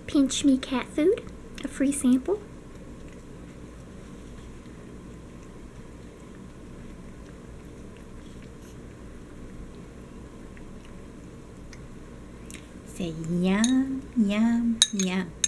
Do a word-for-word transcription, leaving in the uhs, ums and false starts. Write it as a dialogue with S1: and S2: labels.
S1: Pinch Me cat food, a free sample.
S2: Say yum, yum, yum.